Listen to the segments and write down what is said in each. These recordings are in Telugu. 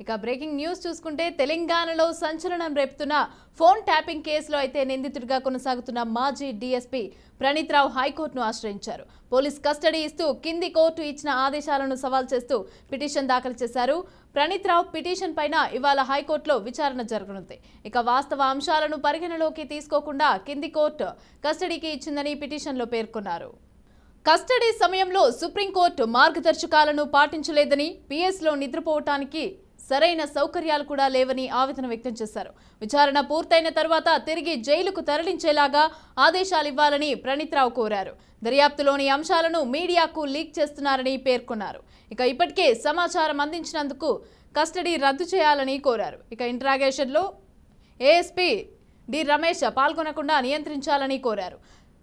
ఇక బ్రేకింగ్ న్యూస్ చూసుకుంటే తెలంగాణలో సంచలనం రేపుతున్న ఫోన్ ట్యాపింగ్ కేసులో అయితే నిందితుడిగా కొనసాగుతున్న మాజీ డీఎస్పీ ప్రణీత్ రావు హైకోర్టును ఆశ్రయించారు. పోలీస్ కస్టడీ ఇస్తూ కింది కోర్టు ఇచ్చిన ఆదేశాలను సవాల్ చేస్తూ పిటిషన్ దాఖలు చేశారు. ప్రణీత్ రావు పిటిషన్ పైన ఇవాళ హైకోర్టులో విచారణ జరగనుంది. ఇక వాస్తవ అంశాలను పరిగణలోకి తీసుకోకుండా కింది కోర్టు కస్టడీకి ఇచ్చిందని పిటిషన్లో పేర్కొన్నారు. కస్టడీ సమయంలో సుప్రీంకోర్టు మార్గదర్శకాలను పాటించలేదని, పిఎస్లో నిద్రపోవటానికి సరైన సౌకర్యాలు కూడా లేవని ఆవేదన వ్యక్తం చేశారు. విచారణ పూర్తయిన తర్వాత తిరిగి జైలుకు తరలించేలాగా ఆదేశాలు ఇవ్వాలని ప్రణీత్ రావు కోరారు. దర్యాప్తులోని అంశాలను మీడియాకు లీక్ చేస్తున్నారని పేర్కొన్నారు. ఇక ఇప్పటికే సమాచారం అందించినందుకు కస్టడీ రద్దు చేయాలని కోరారు. ఇక ఇంట్రాగేషన్లో ఏఎస్పీ డి రమేష్ పాల్గొనకుండా నియంత్రించాలని కోరారు.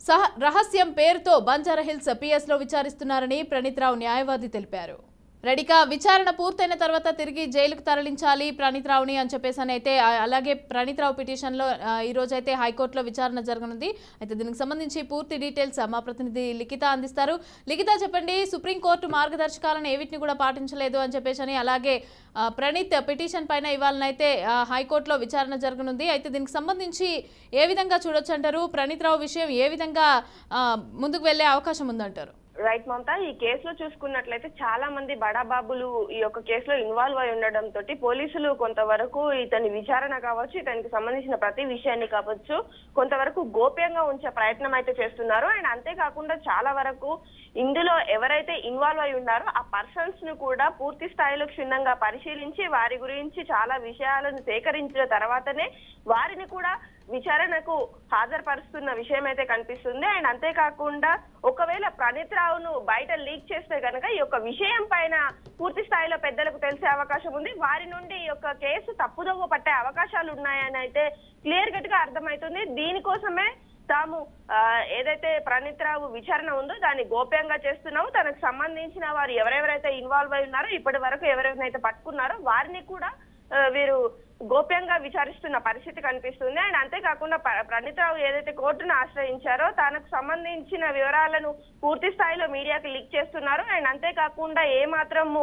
రహస్యం పేరుతో బంజారాహిల్స్ పిఎస్లో విచారిస్తున్నారని ప్రణీత్ రావు న్యాయవాది తెలిపారు. రెడీగా విచారణ పూర్తయిన తర్వాత తిరిగి జైలుకు తరలించాలి ప్రణీత్ రావుని అని చెప్పేసి అయితే అలాగే ప్రణీత్ రావు పిటిషన్లో ఈ రోజు అయితే హైకోర్టులో విచారణ జరగనుంది. అయితే దీనికి సంబంధించి పూర్తి డీటెయిల్స్ మా ప్రతినిధి లిఖిత అందిస్తారు. లిఖిత, చెప్పండి, సుప్రీంకోర్టు మార్గదర్శకాలను ఏవిటిని కూడా పాటించలేదు అని చెప్పేసి అలాగే ప్రణీత్ పిటిషన్ పైన ఇవాళనైతే హైకోర్టులో విచారణ జరగనుంది. అయితే దీనికి సంబంధించి ఏ విధంగా చూడొచ్చు అంటారు? ప్రణీత్ రావు విషయం ఏ విధంగా ముందుకు వెళ్లే అవకాశం ఉందంటారు? రైట్ మమతా, ఈ కేసులో చూసుకున్నట్లయితే చాలా మంది బడాబాబులు ఈ యొక్క కేసులో ఇన్వాల్వ్ అయి ఉండడంతో పోలీసులు కొంతవరకు ఇతని విచారణ కావచ్చు, ఇతనికి సంబంధించిన ప్రతి విషయాన్ని కావచ్చు కొంతవరకు గోప్యంగా ఉంచే ప్రయత్నం అయితే చేస్తున్నారు. అండ్ అంతేకాకుండా చాలా వరకు ఇందులో ఎవరైతే ఇన్వాల్వ్ అయి ఉన్నారో ఆ పర్సన్స్ ను కూడా పూర్తి స్థాయిలో క్షుణ్ణంగా పరిశీలించి వారి గురించి చాలా విషయాలను సేకరించిన తర్వాతనే వారిని కూడా విచారణకు హాజరుపరుస్తున్న విషయం అయితే కనిపిస్తుంది. అండ్ అంతేకాకుండా ఒకవేళ ప్రణీత్ రావును బయట లీక్ చేస్తే కనుక ఈ యొక్క విషయం పైన పూర్తి స్థాయిలో పెద్దలకు తెలిసే అవకాశం ఉంది. వారి నుండి ఈ యొక్క కేసు తప్పుదోవ పట్టే అవకాశాలు ఉన్నాయని అయితే క్లియర్ కట్ గా అర్థమవుతుంది. దీనికోసమే తాము ఏదైతే ప్రణీత్ రావు విచారణ ఉందో దాన్ని గోప్యంగా చేస్తున్నాము. తనకు సంబంధించిన వారు ఎవరెవరైతే ఇన్వాల్వ్ అయి ఉన్నారో ఇప్పటి వరకు ఎవరెవరైతే పట్టుకున్నారో వారిని కూడా వీరు గోప్యంగా విచారిస్తున్న పరిస్థితి కనిపిస్తుంది. అండ్ అంతేకాకుండా ప్రణీత్ రావు ఏదైతే కోర్టును ఆశ్రయించారో తనకు సంబంధించిన వివరాలను పూర్తి స్థాయిలో మీడియాకి లీక్ చేస్తున్నారు. అండ్ అంతేకాకుండా ఏ మాత్రము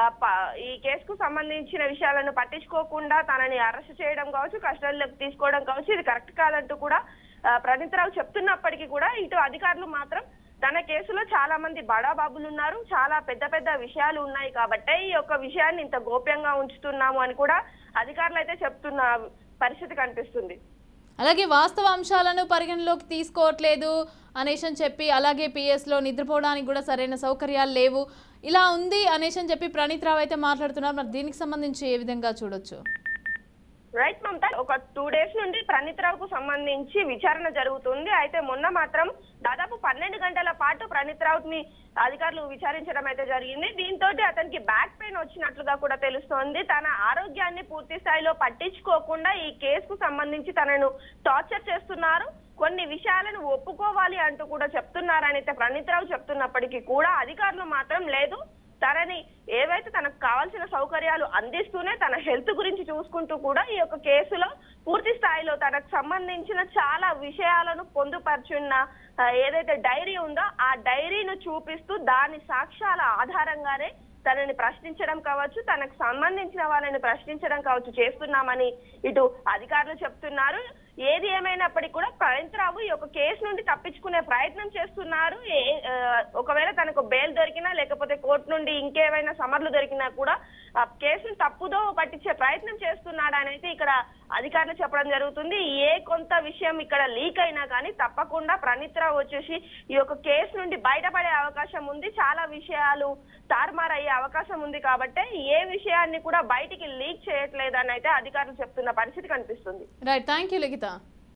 ఈ కేసుకు సంబంధించిన విషయాలను పట్టించుకోకుండా తనని అరెస్ట్ చేయడం కావచ్చు, కస్టడీలోకి తీసుకోవడం కావచ్చు, ఇది కరెక్ట్ కాదంటూ కూడా ప్రణీత్ రావు చెప్తున్నప్పటికీ కూడా ఇటు అధికారులు మాత్రం తన కేసులో చాలా మంది బడాబాబులు ఉన్నారు, చాలా పెద్ద పెద్ద విషయాలు ఉన్నాయి కాబట్టి ఈ యొక్క విషయాన్ని ఇంత గోప్యంగా ఉంచుతున్నాము అని కూడా అధికారులు అయితే చెప్తున్న పరిస్థితి కనిపిస్తుంది. అలాగే వాస్తవ అంశాలను పరిగణలోకి తీసుకోవట్లేదు అనేసి చెప్పి అలాగే పిఎస్లో నిద్రపోవడానికి కూడా సరైన సౌకర్యాలు లేవు, ఇలా ఉంది అనేసి చెప్పి ప్రణీత్ రావు అయితే మాట్లాడుతున్నారు. మరి దీనికి సంబంధించి ఏ విధంగా చూడొచ్చు? రైట్ మమతా, ఒక 2 days నుండి ప్రణీత్ రావుకు సంబంధించి విచారణ జరుగుతుంది. అయితే మొన్న మాత్రం దాదాపు 12 గంటల పాటు ప్రణీత్ రావుని అధికారులు విచారించడం అయితే జరిగింది. దీంతో అతనికి బ్యాక్ పెయిన్ వచ్చినట్లుగా కూడా తెలుస్తోంది. తన ఆరోగ్యాన్ని పూర్తి స్థాయిలో పట్టించుకోకుండా ఈ కేసుకు సంబంధించి తనను టార్చర్ చేస్తున్నారు, కొన్ని విషయాలను ఒప్పుకోవాలి అంటూ కూడా చెప్తున్నారని అయితే ప్రణీత్ రావు చెప్తున్నప్పటికీ కూడా అధికారులు మాత్రం లేదు, తనని ఏవైతే తనకు కావాల్సిన సౌకర్యాలు అందిస్తూనే తన హెల్త్ గురించి చూసుకుంటూ కూడా ఈ యొక్క కేసులో పూర్తి స్థాయిలో తనకు సంబంధించిన చాలా విషయాలను పొందుపరుచున్న ఏదైతే డైరీ ఉందో ఆ డైరీను చూపిస్తూ దాని సాక్ష్యాల ఆధారంగానే తనని ప్రశ్నించడం కావచ్చు, తనకు సంబంధించిన వాళ్ళని ప్రశ్నించడం కావచ్చు చేస్తున్నామని ఇటు అధికారులు చెప్తున్నారు. ఏది ఏమైనప్పటికీ కూడా ప్రణీత్ రావు ఈ యొక్క కేసు నుండి తప్పించుకునే ప్రయత్నం చేస్తున్నారు. ఒకవేళ తనకు బెయిల్ దొరికినా లేకపోతే కోర్టు నుండి ఇంకేమైనా సమర్లు దొరికినా కూడా ఆ కేసును తప్పుదో పట్టించే ప్రయత్నం చేస్తున్నాడు అని అయితే ఇక్కడ అధికారులు చెప్పడం జరుగుతుంది. ఏ కొంత విషయం ఇక్కడ లీక్ అయినా కానీ తప్పకుండా ప్రణీత్ రావు వచ్చేసి ఈ యొక్క కేసు నుండి బయటపడే అవకాశం ఉంది, చాలా విషయాలు తారుమారయ్యే అవకాశం ఉంది కాబట్టి ఏ విషయాన్ని కూడా బయటికి లీక్ చేయట్లేదని అయితే అధికారులు చెప్తున్న పరిస్థితి కనిపిస్తుంది. Right, thank you Likhita.